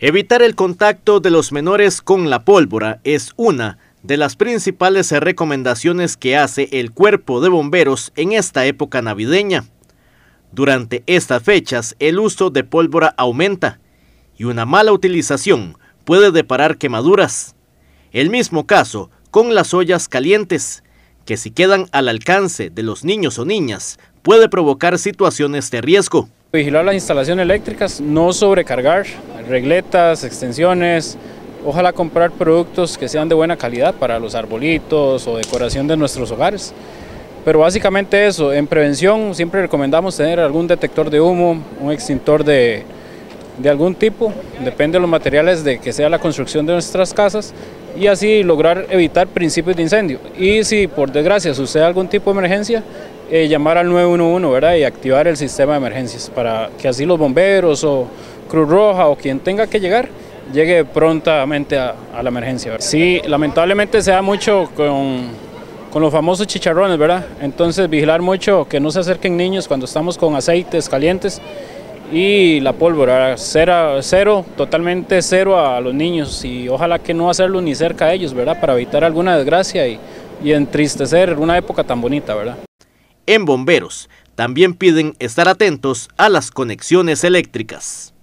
Evitar el contacto de los menores con la pólvora es una de las principales recomendaciones que hace el Cuerpo de Bomberos en esta época navideña. Durante estas fechas, el uso de pólvora aumenta y una mala utilización puede deparar quemaduras. El mismo caso con las ollas calientes, que si quedan al alcance de los niños o niñas, puede provocar situaciones de riesgo. Vigilar las instalaciones eléctricas, no sobrecargar, regletas, extensiones, ojalá comprar productos que sean de buena calidad para los arbolitos o decoración de nuestros hogares. Pero básicamente eso, en prevención siempre recomendamos tener algún detector de humo, un extintor de algún tipo, depende de los materiales de que sea la construcción de nuestras casas, y así lograr evitar principios de incendio. Y si por desgracia sucede algún tipo de emergencia, llamar al 911, ¿verdad? Y activar el sistema de emergencias para que así los bomberos o Cruz Roja o quien tenga que llegar, llegue prontamente a la emergencia, ¿verdad? Sí, lamentablemente se da mucho con los famosos chicharrones, ¿verdad? Entonces vigilar mucho que no se acerquen niños cuando estamos con aceites calientes. Y la pólvora, cero, totalmente cero a los niños, y ojalá que no hacerlo ni cerca de ellos, ¿verdad? Para evitar alguna desgracia y entristecer una época tan bonita, ¿verdad? En Bomberos también piden estar atentos a las conexiones eléctricas.